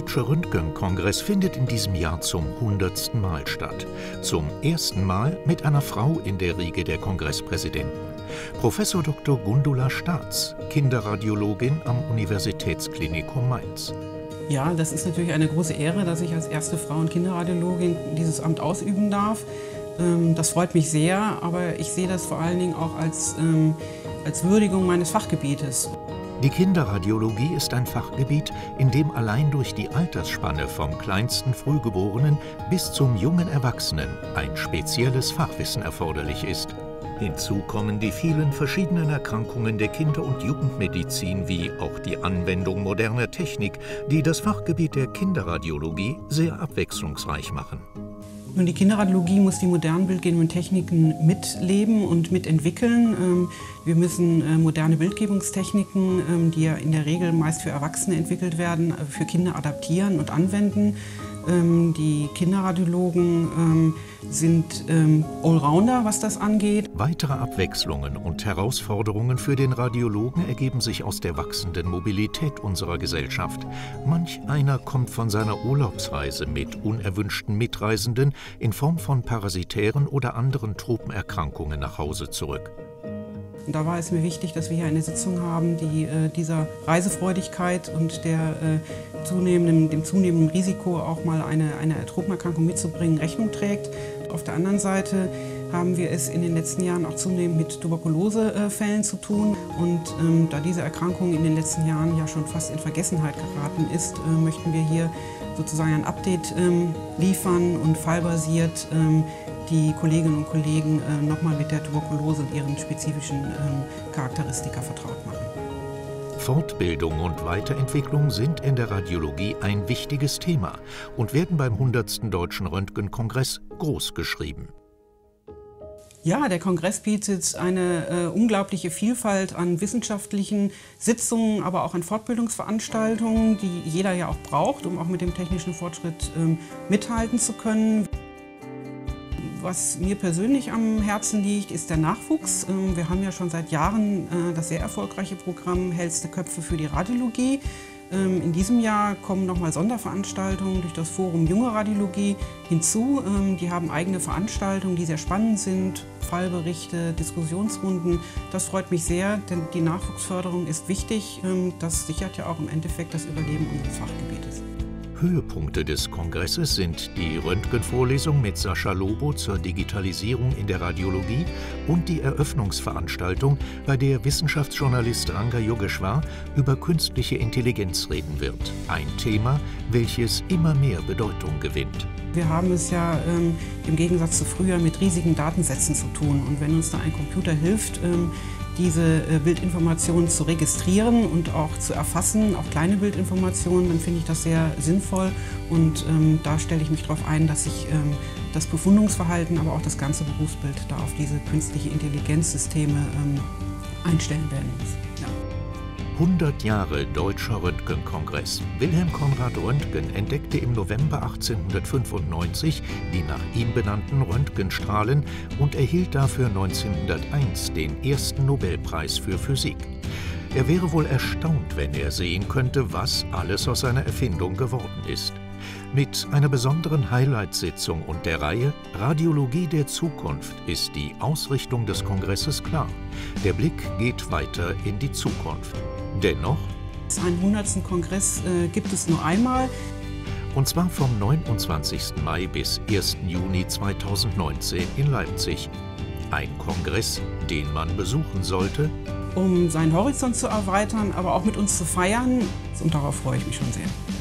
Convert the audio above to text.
Deutsche Röntgenkongress findet in diesem Jahr zum 100. Mal statt. Zum ersten Mal mit einer Frau in der Riege der Kongresspräsidenten. Professor Dr. Gundula Staats, Kinderradiologin am Universitätsklinikum Mainz. Ja, das ist natürlich eine große Ehre, dass ich als erste Frau- und Kinderradiologin dieses Amt ausüben darf. Das freut mich sehr, aber ich sehe das vor allen Dingen auch als Würdigung meines Fachgebietes. Die Kinderradiologie ist ein Fachgebiet, in dem allein durch die Altersspanne vom kleinsten Frühgeborenen bis zum jungen Erwachsenen ein spezielles Fachwissen erforderlich ist. Hinzu kommen die vielen verschiedenen Erkrankungen der Kinder- und Jugendmedizin wie auch die Anwendung moderner Technik, die das Fachgebiet der Kinderradiologie sehr abwechslungsreich machen. Nun, die Kinderradiologie muss die modernen bildgebenden Techniken mitleben und mitentwickeln. Wir müssen moderne Bildgebungstechniken, die ja in der Regel meist für Erwachsene entwickelt werden, für Kinder adaptieren und anwenden. Die Kinderradiologen sind Allrounder, was das angeht. Weitere Abwechslungen und Herausforderungen für den Radiologen ergeben sich aus der wachsenden Mobilität unserer Gesellschaft. Manch einer kommt von seiner Urlaubsreise mit unerwünschten Mitreisenden in Form von parasitären oder anderen Tropenerkrankungen nach Hause zurück. Und da war es mir wichtig, dass wir hier eine Sitzung haben, die dieser Reisefreudigkeit und dem zunehmenden Risiko, auch mal eine Tropenerkrankung mitzubringen, Rechnung trägt. Auf der anderen Seite haben wir es in den letzten Jahren auch zunehmend mit Tuberkulosefällen zu tun. Und da diese Erkrankung in den letzten Jahren ja schon fast in Vergessenheit geraten ist, möchten wir hier sozusagen ein Update liefern und fallbasiert die Kolleginnen und Kollegen nochmal mit der Tuberkulose und ihren spezifischen Charakteristika vertraut machen. Fortbildung und Weiterentwicklung sind in der Radiologie ein wichtiges Thema und werden beim 100. Deutschen Röntgenkongress groß geschrieben. Ja, der Kongress bietet eine unglaubliche Vielfalt an wissenschaftlichen Sitzungen, aber auch an Fortbildungsveranstaltungen, die jeder ja auch braucht, um auch mit dem technischen Fortschritt mithalten zu können. Was mir persönlich am Herzen liegt, ist der Nachwuchs. Wir haben ja schon seit Jahren das sehr erfolgreiche Programm Hellste Köpfe für die Radiologie. In diesem Jahr kommen nochmal Sonderveranstaltungen durch das Forum Junge Radiologie hinzu. Die haben eigene Veranstaltungen, die sehr spannend sind, Fallberichte, Diskussionsrunden. Das freut mich sehr, denn die Nachwuchsförderung ist wichtig. Das sichert ja auch im Endeffekt das Überleben unseres Fachgebietes. Höhepunkte des Kongresses sind die Röntgenvorlesung mit Sascha Lobo zur Digitalisierung in der Radiologie und die Eröffnungsveranstaltung, bei der Wissenschaftsjournalist Ranga Yogeshwar über künstliche Intelligenz reden wird. Ein Thema, welches immer mehr Bedeutung gewinnt. Wir haben es ja im Gegensatz zu früher mit riesigen Datensätzen zu tun. Und wenn uns da ein Computer hilft, diese Bildinformationen zu registrieren und auch zu erfassen, auch kleine Bildinformationen, dann finde ich das sehr sinnvoll. Und da stelle ich mich darauf ein, dass sich das Befundungsverhalten, aber auch das ganze Berufsbild da auf diese künstliche Intelligenzsysteme einstellen werden muss. Ja. 100 Jahre Deutscher Röntgenkongress. Wilhelm Conrad Röntgen entdeckte im November 1895 die nach ihm benannten Röntgenstrahlen und erhielt dafür 1901 den ersten Nobelpreis für Physik. Er wäre wohl erstaunt, wenn er sehen könnte, was alles aus seiner Erfindung geworden ist. Mit einer besonderen Highlight-Sitzung und der Reihe Radiologie der Zukunft ist die Ausrichtung des Kongresses klar. Der Blick geht weiter in die Zukunft. Dennoch, einen 100. Kongress gibt es nur einmal. Und zwar vom 29. Mai bis 1. Juni 2019 in Leipzig. Ein Kongress, den man besuchen sollte, um seinen Horizont zu erweitern, aber auch mit uns zu feiern. Und darauf freue ich mich schon sehr.